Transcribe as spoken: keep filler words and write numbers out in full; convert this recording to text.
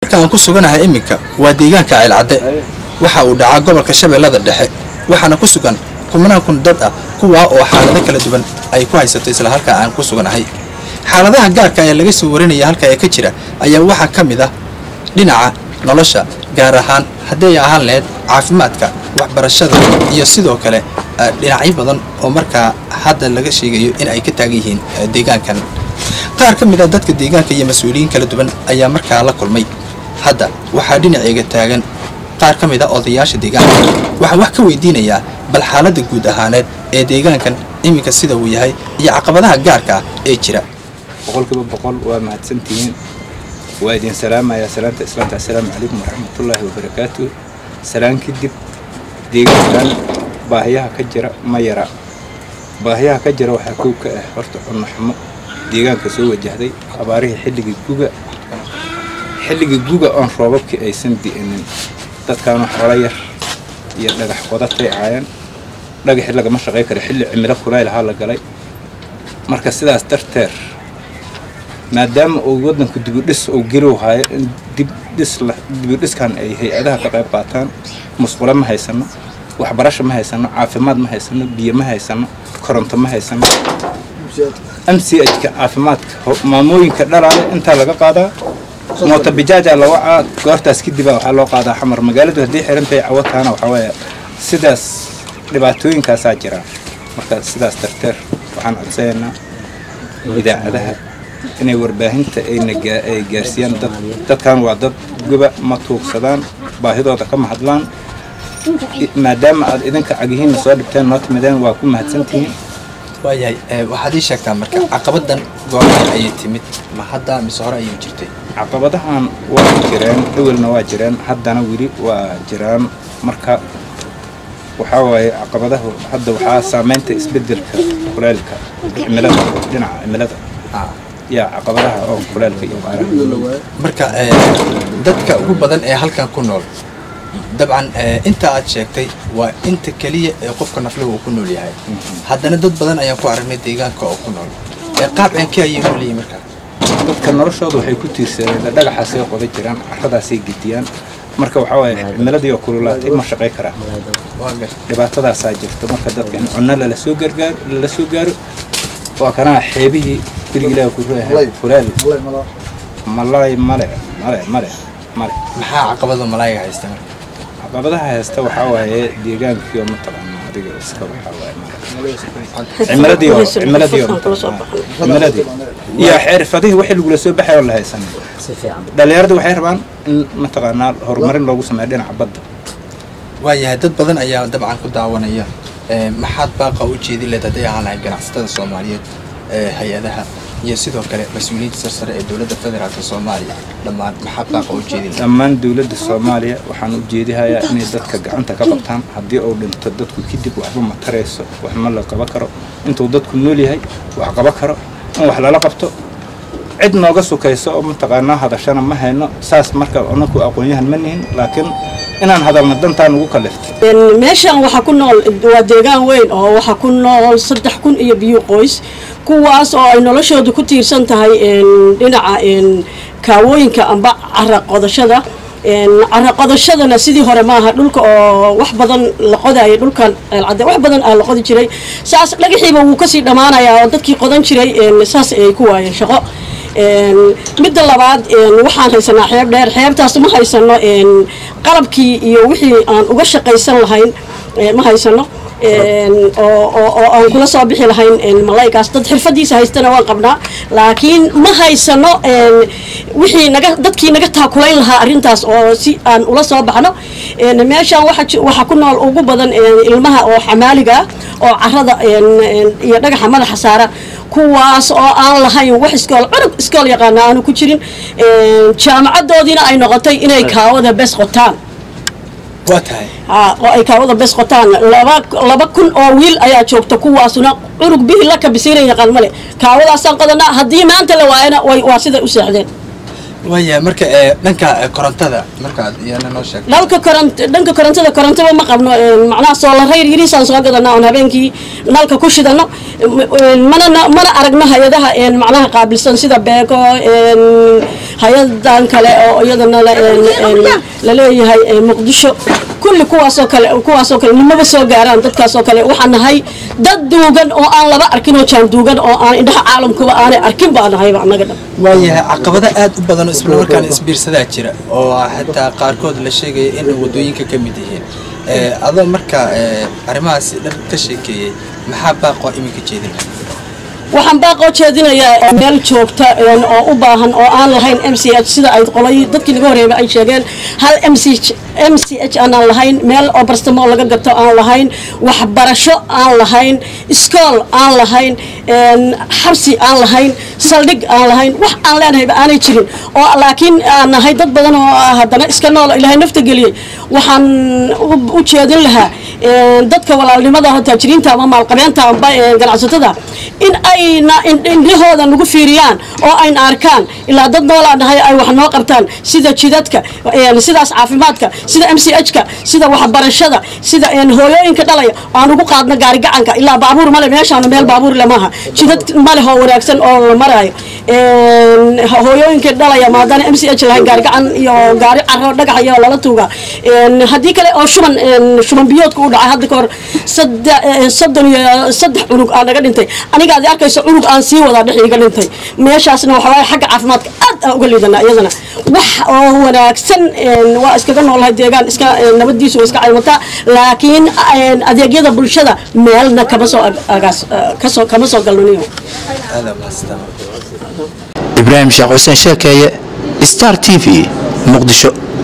markaan ku suganahay iminka waa deegaanka Ceelcadde waxa uu dhacaa gobolka Shabeellada Dhexe waxaana ku sugan kumanaan kun dad ah kuwa oo xaalado kala duwan ay ku haysato isla halka aan ku suganahay xaaladaha gaarka ah ee laga soo warinaya halka ay ka jira ayaa waxa kamid ah dhinaca nolosha gaar ahaan haddii ahaan leed caafimaadka waxbarashada iyo sidoo kale dhinacyo badan oo markaa hadda laga sheegayo in ay ka taagan yihiin deegaankan qaar kamid ah dadka deegaanka iyo mas'uuliyiin kala duwan ayaa markaa la kulmay hadda waxa dhinaciga taagan qaar kamid ah odayaasha deegaanka waxa wax ka weydiinaya bal xaaladda guud ahaaneed ee deegaankan iminka sida uu yahay iyo caqabadaha gaarka ah ee jira boqolkiiba boqol waa mahadsantihiin waa idin salaamaya salaanta islaamta assalaamu calaykum waraxmatullaahi wabarakaatuh salaan kadib deegaankan baahiyaha ka jira ma yara baahiyaha ka jira waxaa kow ka ah horta cunno xumo deegaanka soo wajahday abaarihii xilligii guga xilligii guga oon roobabkii aysan di'inin dadkaanu xoolo yar iyo dhagax qodatay caayaan dhagaxii lagama shaqay karo xilli cimilo kulayl ahaa la galay marka sidaas darteed maadaama uu waddanku dibudhis uu geli waayo in dibdhis dibudhiskan ay hay-adaha ka qayb qaataan musqulo ma haysano waxbarasho ma haysano caafimaad ma haysano biyo ma haysano koronto ma haysano M C H-ka caafimaadka maamooyinka dhalaale intaa laga qaadaa mooto bijaaja la wacaa goortaas kadib waxaa loo qaadaa xamar magaaladu haddii xirantay cawataana waxaa weeye sidaas dhibaatooyinkaasaa jira marka sidaas darteed waxaan codsanaynaa idaacadaha inay warbaahinta ay gaarsiiyaan dad dadkan waa dad guba ma tuugsadaan baahidooda ka mahadlaan maadaama aad idinka cagihiinna soo dhigteen noo timideen waa ku mahadsantihiin waayahay waxaad ii sheegtaa marka caqabadan goorma ayay timid ma hadda mise hore ayay jirtay caqabadahan waa jireen dhawelna waa jireen haddana weli waa jiraan marka waxaa waaye caqabadahu hadda waxaa saameynta isbedelka kulaylka cimilada dhinaca cimilada yaa caqabadaha oo kulaylka iyo qaaraha marka dadka ugu badan ee halkan ku nool dabcan inta aad sheegtay waa inta kaliya ee qofka nafluhu uu ku nool yahay haddana dad badan ayaan ku aragnay deegaanka oo ku nool qaab aankii ayay u leeyihiin marka dadka noloshooda waxay ku tiirsadeen dhagaxaasay qoday jiraan carradaasay gediyaan marka waxaa waaye cimiladii oo kululaatay ma shaqay karaan dhibaatadaasaa jirta marka dadka in cunno lala soo gargaaro lala soo gaaro waa kanaa xeebihii birigilaa ku reehay fulaal malaay male male male male maxaa caqabada malaayga haysta marka caqabadaha haysta waxaa waaye deegaankii oo mataqaana adiga iska waxaa waaye cimiladii oo cimiladii oo cimiladii iyo xirfadihii wixii lagu soo baxay oo la haysan dhalinyaradu waxay rabaan in mataqaana horumarin loogu sameeyo dhinaca badda waayahay dad badan ayaa dabcan ku daawanaya maxaad baaqa u jeedin leed haday ahaan lahayd ganacsatada Soomaaliyeed hay-adaha iyo sidoo kale mas'uuliyiinta sare ee dawladda federaalka Soomaaliya dhammaan maxaad baaqa u jeedin dhammaan dawladda Soomaaliya waxaan u jeedihayaa inay dadka gacanta ka qabtaan haddii uu dhinto dadku kadib waxba ma tarayso wax ma la qaban karo intuu dadku nool yahay wax qaban karo in wax lala qabto cid nooga sukayso oo mataqaanaa hadashana ma hayno saas marka anaku aqoon-yahan ma nihin laakiin inaan hadalna dantaan ugu kaliftay meeshan waxa ku nool waa deegaan weyn oo waxa ku nool saddex kun iyo biyo qoys kuwaas oo ay noloshoodu ku tiirsan tahay dhinaca kaawooyinka amba carra qodashada carra qodashadana sidii hore maaha dhulka oo wax badan la qodayo dhulkan Ceelcadde wax badan aan la qodi jiray saas dhagaxiiba wuu ka sii dhamaanayaa oo dadkii qodan jiray saas ay ku waayeen shaqo midda labaad waxaan haysanaa xeeb dheer xeebtaas ma haysano qalabkii iyo wixii aan uga shaqaysan lahayn ma haysano oo aan kula soo bixi lahayn malaygaas dad xirfadiisa haystana waan qabnaa laakiin ma haysano wixii naga dadkii naga taakulayn lahaa arrintaas oo si aan ula soo baxno meeshaan waxa waxa ku nool ugu badan ilmaha oo xamaaliga oo carrada iyo dhagaxa madaxa saara kuwaas oo aan lahayn wax iskool cunug iskool yaqaan aanu ku jirin jaamacadoodina ay noqotay inay kaawada bes qotaan واتهاي ها أي كهذا بس قطان لبا لبا كن أويل أي أشوفت كوا سنا عرق به لك بسيرة يقال ملء كهذا أصلا قدنا هدي ما أنت لو أنا واسدة أسعدين ويا مركا دنكا كورنتدا مركا يعني نوشك دنكا كورنت دنكا كورنتدا كورنتدا ما قبنا معناه صار غير يريسان صار قدنا أنا بينكي نالك كوش دنا mana mana aragno hay-adaha macnaha qaabilsan sida beeko hay-adan kale oo iyadana la leeyahay muqdisho kulli kuwaasoo kale kuwaasoo kale nimaba soo gaaraan dadkaasoo kale waxaan nahay dad duugan oo aan laba arkin oo jaan duugan oo aan indhaha caalamkuba aanay arkin baa nahayba annaga dhan waayahay caqabado aad u badan oo isla markaana isbiirsadaa jira oo xataa qaarkood la sheegaya in wadooyinka ka mid yihiin adoo markaa arrimahaasi dhan ka sheekeeyey maxaa baaqoo iminka jeedin waxaan baaqoo jeedinayaa meel joogta oo u baahan oo aan lahayn m c h sida ay qolay dadkii laga horeeyay ay sheegeen hal m c h m c h aan lahayn meel oo bartamo laga gato aan lahayn waxbarasho aan lahayn iskool aan lahayn xabsi aan lahayn saldhig aan lahayn wax aan leenahay aanay jirin oo laakiin aan nahay dad badan oo haddana iska nool ilaahay nafta geliyay waxaan u jeedin lahaa dadka walaalnimada taajiriinta ama maalqabeenta ama ganacsatada in ayna indhahooda nagu fiiriyaan oo ayna arkaan ilaa dad noolaan nahay ay wax noo qabtaan sida jidadka sidaas caafimaadka sida m c h ka sida waxbarashada sida hooyooyinka dhalaya aan ugu qaadno gaari gacanka ilaa baabuur male meeshaan meel baabuur lamaha jidad male oo wanaagsan oo la marayo hooyooyinka dhalaya maadaana m c h lahayn gaari gacan iyo gaari caro dhagax iyo lala tuuga haddii kale oo shuban shuban biyoodka u dhacay hadda kahor soddon iyo saddex cunug aan naga dhintay aniga aad arkayso cunug aan sii wadaa dhex iga dhintay meeshaasna waxa waaye xagga caafimaadka aad aan uga liidanaa iyadana wax oo wanaagsan waa iskaga noolahay deegaan iska nabadiisu iska caymataa laakiin adeegyada bulshada meelna kama soo agaas kasoo kama soo galnaniyo ibraahim sheekh xuseen sheekeeye Star T V muqdisho.